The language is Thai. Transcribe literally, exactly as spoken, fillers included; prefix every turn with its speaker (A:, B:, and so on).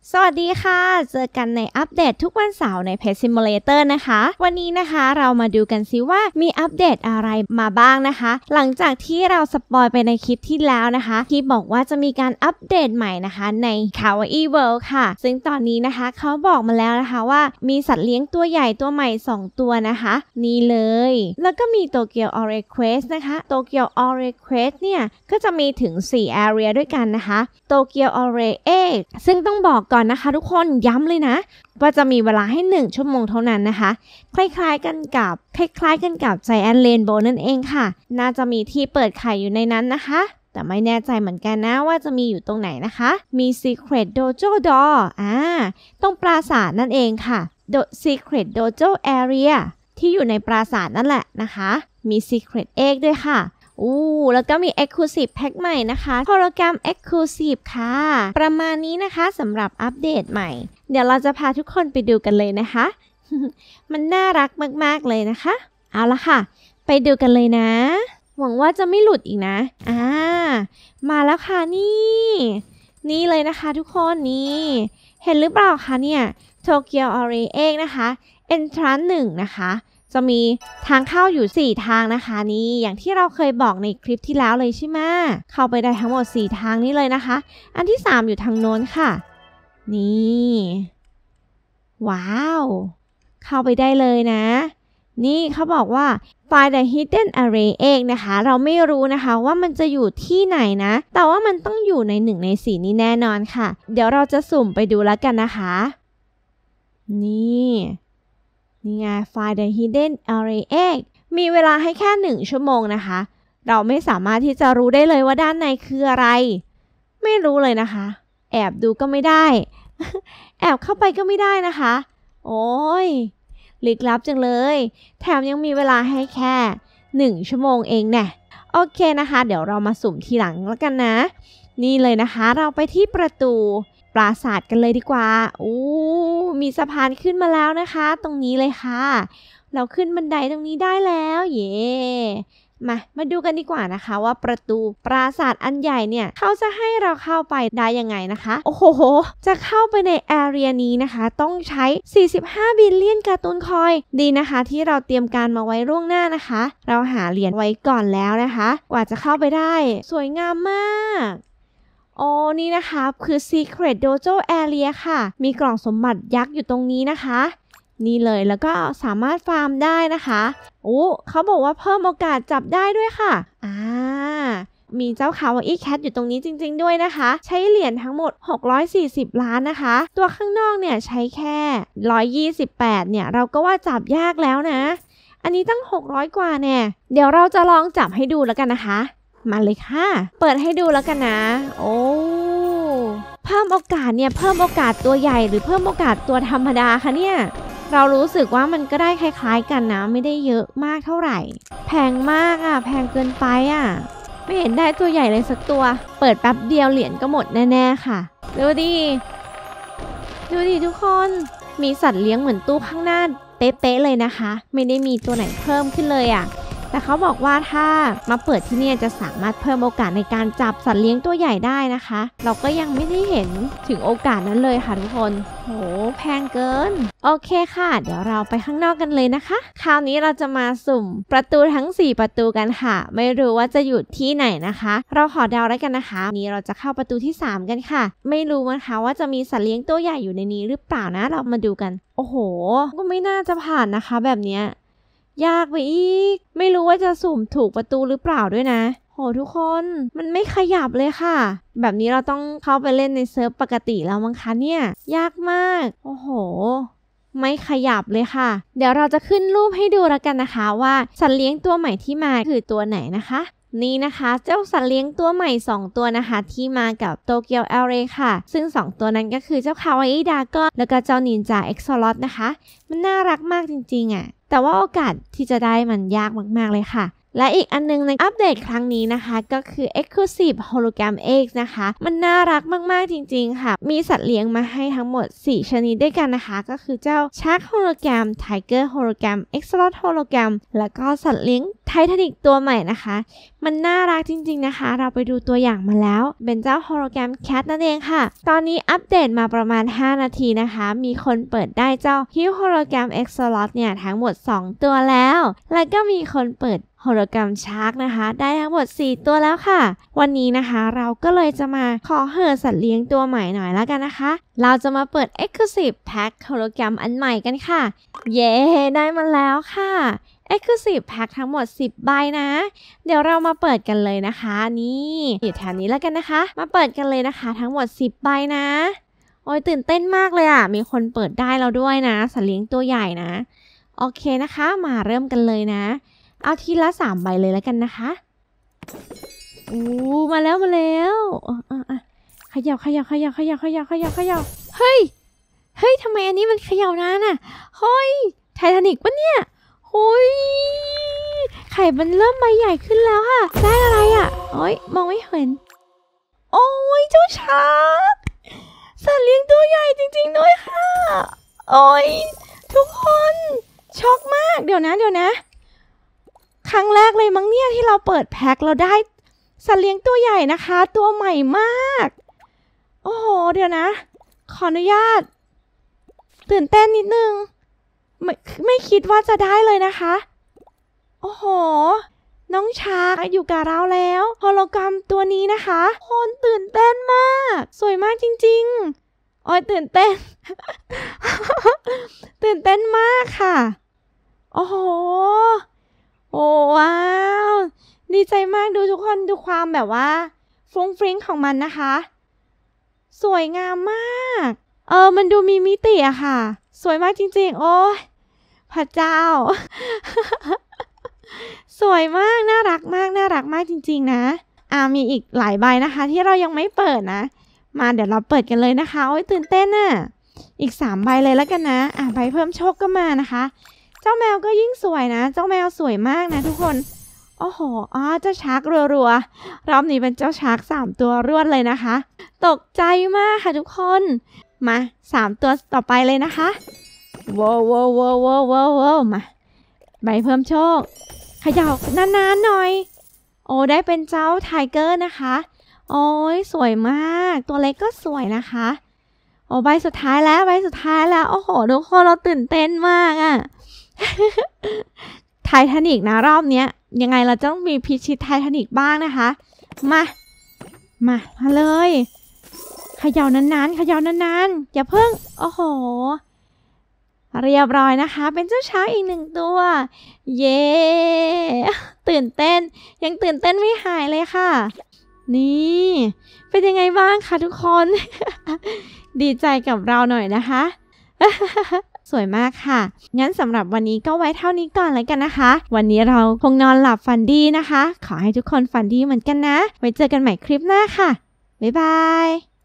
A: สวัสดีค่ะเจอกันในอัปเดตทุกวันเสาร์ใน Pet Simulator นะคะวันนี้นะคะเรามาดูกันซิว่ามีอัปเดตอะไรมาบ้างนะคะหลังจากที่เราสปอยไปในคลิปที่แล้วนะคะที่บอกว่าจะมีการอัปเดตใหม่นะคะใน Kawaii World ค่ะซึ่งตอนนี้นะคะเขาบอกมาแล้วนะคะว่ามีสัตว์เลี้ยงตัวใหญ่ตัวใหม่สองตัวนะคะนี่เลยแล้วก็มี Tokyo Ore Quest นะคะ Tokyo Ore Quest เนี่ยก็จะมีถึงสี่ area ด้วยกันนะคะ Tokyo Ore Egg ซึ่งต้องบอกก่อนนะคะทุกคนย้ำเลยนะว่าจะมีเวลาให้หนึ่งชั่วโมงเท่านั้นนะคะคล้ายๆกันกับคล้ายๆกันกับ Giant Rainbow นั่นเองค่ะน่าจะมีที่เปิดไข่อยู่ในนั้นนะคะแต่ไม่แน่ใจเหมือนกันนะว่าจะมีอยู่ตรงไหนนะคะมี Secret Dojo Door อ่าตรงปราสาทนั่นเองค่ะ The Secret Dojo Area ที่อยู่ในปราสาทนั่นแหละนะคะมี Secret Egg ด้วยค่ะอู้แล้วก็มี Exclusive Pack ใหม่นะคะ Hologram Exclusive ค่ะประมาณนี้นะคะสำหรับอัปเดตใหม่เดี๋ยวเราจะพาทุกคนไปดูกันเลยนะคะ มันน่ารักมากๆเลยนะคะเอาละค่ะไปดูกันเลยนะหวังว่าจะไม่หลุดอีกนะอ่ามาแล้วค่ะนี่นี่เลยนะคะทุกคนนี่เห็นหรือเปล่าคะเนี่ย Tokyo Ore Egg นะคะ Entrance หนึ่งนะคะจะมีทางเข้าอยู่สี่ทางนะคะนี่อย่างที่เราเคยบอกในคลิปที่แล้วเลยใช่ไหมเข้าไปได้ทั้งหมดสี่ทางนี้เลยนะคะอันที่สามอยู่ทางโน้นค่ะนี่ว้าวเข้าไปได้เลยนะนี่เขาบอกว่า Find the hidden array egg นะคะเราไม่รู้นะคะว่ามันจะอยู่ที่ไหนนะแต่ว่ามันต้องอยู่ในหนึ่งในสี่นี้แน่นอนค่ะเดี๋ยวเราจะสุ่มไปดูแล้วกันนะคะนี่นี่ไง Find the hidden array egg มีเวลาให้แค่หนึ่งชั่วโมงนะคะเราไม่สามารถที่จะรู้ได้เลยว่าด้านในคืออะไรไม่รู้เลยนะคะแอบดูก็ไม่ได้ แอบเข้าไปก็ไม่ได้นะคะโอ้ยลึกลับจังเลยแถมยังมีเวลาให้แค่หนึ่งชั่วโมงเองแน่โอเคนะคะเดี๋ยวเรามาสุ่มทีหลังแล้วกันนะนี่เลยนะคะเราไปที่ประตูปราสาทกันเลยดีกว่าอู้มีสะพานขึ้นมาแล้วนะคะตรงนี้เลยค่ะเราขึ้นบันไดตรงนี้ได้แล้วเย่มามาดูกันดีกว่านะคะว่าประตูปราสาทอันใหญ่เนี่ยเขาจะให้เราเข้าไปได้ยังไงนะคะโอ้โหจะเข้าไปในแอเรียนี้นะคะต้องใช้สี่สิบห้าบิลเลียนการ์ตูนคอยดีนะคะที่เราเตรียมการมาไว้ล่วงหน้านะคะเราหาเหรียญไว้ก่อนแล้วนะคะกว่าจะเข้าไปได้สวยงามมากโอ้นี่นะคะคือ Secret Dojo Area ค่ะมีกล่องสมบัติยักษ์อยู่ตรงนี้นะคะนี่เลยแล้วก็สามารถฟาร์มได้นะคะโอ้เขาบอกว่าเพิ่มโอกาสจับได้ด้วยค่ะอ่ามีเจ้าคาวาอี้แคทอยู่ตรงนี้จริงๆด้วยนะคะใช้เหรียญทั้งหมดหกร้อยสี่สิบล้านนะคะตัวข้างนอกเนี่ยใช้แค่หนึ่งร้อยยี่สิบแปดเนี่ยเราก็ว่าจับยากแล้วนะอันนี้ตั้งหกร้อยกว่าเนี่ยเดี๋ยวเราจะลองจับให้ดูแล้วกันนะคะมาเลยค่ะเปิดให้ดูแล้วกันนะโอ้เพิ่มโอกาสเนี่ยเพิ่มโอกาสตัวใหญ่หรือเพิ่มโอกาสตัวธรรมดาคะเนี่ยเรารู้สึกว่ามันก็ได้คล้ายๆกันนะไม่ได้เยอะมากเท่าไหร่แพงมากอ่ะแพงเกินไปอ่ะไม่เห็นได้ตัวใหญ่เลยสักตัวเปิดแป๊บเดียวเหรียญก็หมดแน่ๆค่ะดูดิดูดิทุกคนมีสัตว์เลี้ยงเหมือนตู้ข้างหน้าเป๊ะๆเลยนะคะไม่ได้มีตัวไหนเพิ่มขึ้นเลยอ่ะแต่เขาบอกว่าถ้ามาเปิดที่นี่จะสามารถเพิ่มโอกาสในการจับสัตว์เลี้ยงตัวใหญ่ได้นะคะเราก็ยังไม่ได้เห็นถึงโอกาสนั้นเลยค่ะทุกคนโหแพงเกินโอเคค่ะเดี๋ยวเราไปข้างนอกกันเลยนะคะคราวนี้เราจะมาสุ่มประตูทั้งสี่ประตูกันค่ะไม่รู้ว่าจะอยู่ที่ไหนนะคะเราขอเดาแล้วกันนะคะวันนี้เราจะเข้าประตูที่สามกันค่ะไม่รู้นะคะว่าจะมีสัตว์เลี้ยงตัวใหญ่อยู่ในนี้หรือเปล่านะเรามาดูกันโอ้โหก็ไม่น่าจะผ่านนะคะแบบเนี้ยยากไปอีกไม่รู้ว่าจะสุ่มถูกประตูหรือเปล่าด้วยนะโหทุกคนมันไม่ขยับเลยค่ะแบบนี้เราต้องเข้าไปเล่นในเซิร์ฟปกติแล้วมั้งคะเนี่ยยากมากโอ้โหไม่ขยับเลยค่ะเดี๋ยวเราจะขึ้นรูปให้ดูแล้วกันนะคะว่าสัตว์เลี้ยงตัวใหม่ที่มาคือตัวไหนนะคะนี่นะคะเจ้าสัตว์เลี้ยงตัวใหม่สองตัวนะคะที่มากับโตเกียวเอลเรค่ะซึ่งสองตัวนั้นก็คือเจ้าคาวาอิดากอนแล้วก็เจ้านินจาเอ็กโซลอตนะคะมันน่ารักมากจริงๆอ่ะแต่ว่าโอกาสที่จะได้มันยากมากๆเลยค่ะและอีกอันนึงในอัปเดตครั้งนี้นะคะก็คือ Exclusive Hologram Eggs นะคะมันน่ารักมากๆจริงๆค่ะมีสัตว์เลี้ยงมาให้ทั้งหมดสี่ชนิดด้วยกันนะคะก็คือเจ้า Shark Hologram Tiger Hologram Axolotl Hologram แล้วก็สัตว์เลี้ยงไททานิกตัวใหม่นะคะมันน่ารักจริงๆนะคะเราไปดูตัวอย่างมาแล้วเป็นเจ้าโฮโลแกรมแคทนั่นเองค่ะตอนนี้อัปเดตมาประมาณห้านาทีนะคะมีคนเปิดได้เจ้าฮิวโฮโลแกรมเอ็กซ์ลอตเนี่ยทั้งหมดสองตัวแล้วแล้วก็มีคนเปิดโฮโลแกรมชาร์กนะคะได้ทั้งหมดสี่ตัวแล้วค่ะวันนี้นะคะเราก็เลยจะมาขอเหอะสัตว์เลี้ยงตัวใหม่หน่อยแล้วกันนะคะเราจะมาเปิด Exclusive Pack โฮโลแกรมอันใหม่กันค่ะเย้ได้มาแล้วค่ะ Exclusive Pack ทั้งหมดสิบใบนะเดี๋ยวเรามาเปิดกันเลยนะคะนี่อยู่แถวนี้แล้วกันนะคะมาเปิดกันเลยนะคะทั้งหมดสิบใบนะโอ้ยตื่นเต้นมากเลยอ่ะมีคนเปิดได้แล้วด้วยนะสัตว์เลี้ยงตัวใหญ่นะโอเคนะคะมาเริ่มกันเลยนะเอาทีละสามใบเลยแล้วกันนะคะอู้มาแล้วมาแล้วอ่ะอ่ะอ่ะขยับขยับขยับขยับขยับขยับขยับเฮ้ยเฮ้ยทำไมอันนี้มันเขย่านานอ่ะเฮ้ยไททานิกปะเนี่ยโอ้ยไข่มันเริ่มใบใหญ่ขึ้นแล้วค่ะได้อะไรอ่ะโอ้ยมองไม่เห็นโอ้ยเจ้าชาร์กสัตว์เลี้ยงตัวใหญ่จริงๆด้วยค่ะโอ้ยทุกคนช็อกมากเดี๋ยวนะเดี๋ยวนะครั้งแรกเลยมั้งเนี่ยที่เราเปิดแพ็คเราได้สัตว์เลี้ยงตัวใหญ่นะคะตัวใหม่มากโอ้โหเดี๋ยวนะขออนุญาตตื่นเต้นนิดนึงไม่ไม่คิดว่าจะได้เลยนะคะโอ้โหน้องชาร์กอยู่กับเราแล้วโฮโลแกรมตัวนี้นะคะคนตื่นเต้นมากสวยมากจริงๆโอ้ยตื่นเต้น ตื่นเต้นมากค่ะโอ้โหโอ้ว้าวดีใจมากดูทุกคนดูความแบบว่าฟรุ้งฟริ้งของมันนะคะสวยงามมากเออมันดูมีมิติอะค่ะสวยมากจริงๆโอ้ยพระเจ้า สวยมากน่ารักมากน่ารักมากจริงๆนะอ่ามีอีกหลายใบนะคะที่เรายังไม่เปิดนะมาเดี๋ยวเราเปิดกันเลยนะคะโอ้ยตื่นเต้นน่ะอีกสามใบเลยแล้วกันนะอ่าใบเพิ่มโชคก็มานะคะเจ้าแมวก็ยิ่งสวยนะเจ้าแมวสวยมากนะทุกคนโอ้โหอ๋อเจ้าชาร์กรัวๆรอบนี้เป็นเจ้าชาร์กสามตัวรวดเลยนะคะตกใจมากค่ะทุกคนมาสามตัวต่อไปเลยนะคะว้าวว้าวว้าวว้าวว้าวมาใบเพิ่มโชคขยับนานๆหน่อยโอ้ได้เป็นเจ้าไทเกอร์นะคะโอ้ยสวยมากตัวเล็กก็สวยนะคะโอ้ใบสุดท้ายแล้วใบสุดท้ายแล้วโอ้โหทุกคนเราตื่นเต้นมากอะ่ะ ไททานิกนะรอบเนี้ยยังไงเราต้องมีพิชิตไททานิกบ้างนะคะมามามาเลยเขย่านานๆเขย่านานๆอย่าเพิ่งโอ้โหเรียบร้อยนะคะเป็นเจ้าช้างอีกหนึ่งตัวเย้ตื่นเต้นยังตื่นเต้นไม่หายเลยค่ะนี่เป็นยังไงบ้างคะทุกคน ดีใจกับเราหน่อยนะคะ สวยมากค่ะงั้นสำหรับวันนี้ก็ไว้เท่านี้ก่อนเลยกันนะคะวันนี้เราคงนอนหลับฝันดีนะคะขอให้ทุกคนฝันดีเหมือนกันนะไว้เจอกันใหม่คลิปหน้าค่ะบ๊ายบาย